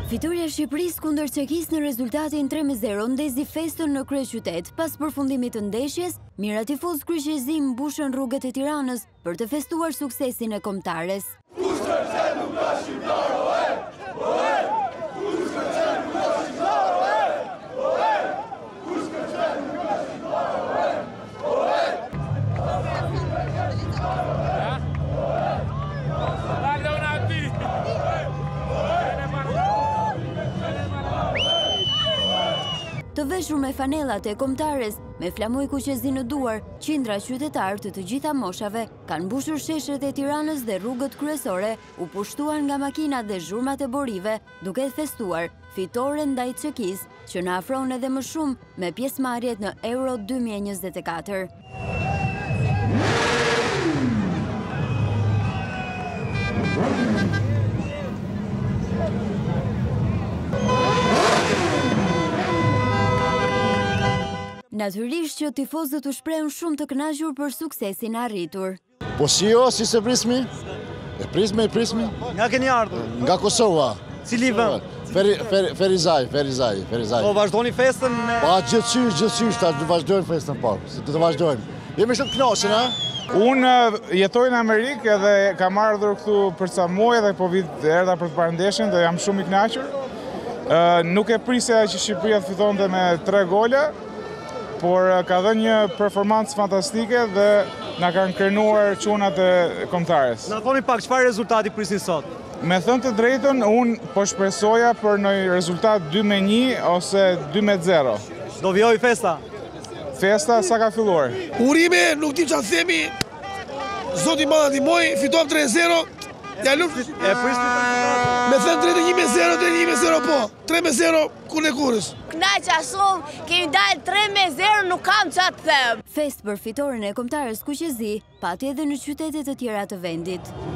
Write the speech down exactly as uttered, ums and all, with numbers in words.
Fitoria e Shqipërisë kundër Çekisë në rezultatin tre me zero ndezi festën në kryeqytet. Pas përfundimit të ndeshjes, mijëra tifozë kryqëzim mbushën rrugët e Tiranës për të festuar suksesin e kombëtares. Të veshur me fanelat e kombëtares, me flamoj kuqezi në duar, qindra qytetarë të të gjitha moshave kanë mbushur sheshet e Tiranës dhe rrugët kryesore, u pushtuan nga makinat dhe zhurmat e borive, duke festuar fitore ndaj Çekisë, që na afron edhe më shumë me pjesëmarrjet në Euro dy mijë e njëzet e katër. Natyrisht që tifozët u shprehën shumë të kënaqur për suksesin arritur. Po si jo, si se prismi? E prismi, e prismi? Nga keni ardhur? Nga Kosova. Cili vend? Feri, feri, Ferizaj, Ferizaj, Ferizaj. Po vazhdoni festën? Pa gjithësysh, gjithësysh, ta të vazhdojmë festën po, të të vazhdojmë. Jemi shumë të kënaqur, a? Unë jetoj në Amerikë edhe kam ardhur këtu për ca muaj dhe po vit erdha për të parë ndeshjen dhe jam shumë i kënaqur. Nuk e prisja që Shqipëria të fitonte me tre gola, por ka dhënë një performancë fantastike dhe na kanë krenuar çunat e kombëtares. Na thoni pak çfarë rezultati prisin sot? Me thënë të drejtën, unë po shpresoja për një rezultat dy me një ose dy me zero. Do vijoj festa? Festa sa ka filluar? Urime, nuk tim çfarë themi. Zoti ma na ndihmoj, fituam tre zero. Ja luft. E prisni rezultatin. Me thënë drejtë një me zero, drejtë një me zero po. tre me zero kur e kurës. Kënaqja shumë, kemi dalë tre me zero, nuk kam çfarë të them. Fest për fitoren e kombëtares kuqezi pati edhe në qytete të tjera të vendit.